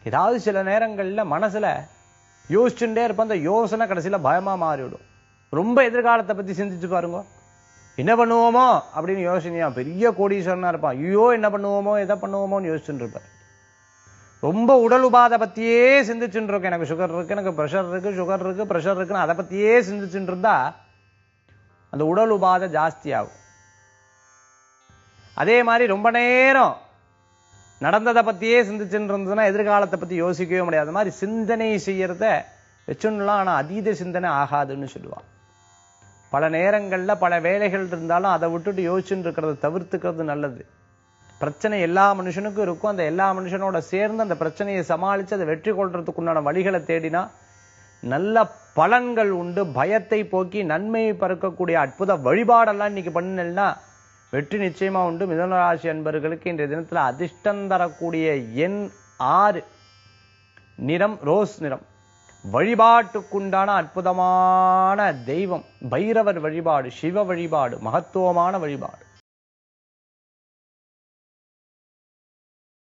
ஏதாவது சில நேரங்கள்ல மனசுல யோசிச்சுட்டே இருப்ப அந்த யோசனை கடைசியில பயமா மாறிவிடும். ரொம்ப எதிர்காலத்தை பத்தி சிந்திச்சு பாருங்க. என்ன பண்ணுவோமோ அப்படின்னு யோசனையா பெரிய கோடீஸ்வரனா இருப்பான். ஐயோ என்ன பண்ணுவோமோ எதை பண்ணுவோமோன்னு யோசிச்சுட்டு இருப்பார். ரொம்ப உடல் உபாதை பத்தியே சிந்திச்சுட்டு இருக்கேன். எனக்கு சுகர் இருக்கு, எனக்கு ப்ரெஷர் இருக்கு, சுகர் இருக்கு, ப்ரெஷர் இருக்குன்னு அதை பத்தியே சிந்திச்சுட்டு இருந்தா அந்த உடல் உபாதை ஜாஸ்தி ஆகும். அதே மாதிரி ரொம்ப நேரம் நடந்ததை பத்தியே சிந்திச்சுட்டு இருந்ததுன்னா எதிர்காலத்தை பத்தி யோசிக்கவே முடியாது. மாதிரி சிந்தனை செய்யறத வச்சுடலாம், ஆனா அதீத சிந்தனை ஆகாதுன்னு சொல்லுவான். பல நேரங்கள்ல பல வேலைகள் இருந்தாலும் அதை விட்டுட்டு யோசிச்சுட்டு இருக்கிறத தவிர்த்துக்கிறது நல்லது. பிரச்சனை எல்லா மனுஷனுக்கும் இருக்கும். அந்த எல்லா மனுஷனோட சேர்ந்து அந்த பிரச்சனையை சமாளிச்சு அதை வெற்றி கொள்றதுக்குண்டான வழிகளை தேடினா நல்ல பலன்கள் உண்டு. பயத்தை போக்கி நன்மையை பறக்கக்கூடிய அற்புத வழிபாடெல்லாம் இன்னைக்கு பண்ணினா வெற்றி நிச்சயமா உண்டு. மிதுன ராசி அன்பர்களுக்கு இன்றைய தினத்துல அதிர்ஷ்டம் தரக்கூடிய எண் 6, நிறம் ரோஸ் நிறம். வழிபாட்டுக்குண்டான அற்புதமான தெய்வம் பைரவர் வழிபாடு, சிவ வழிபாடு, மகத்துவமான வழிபாடு.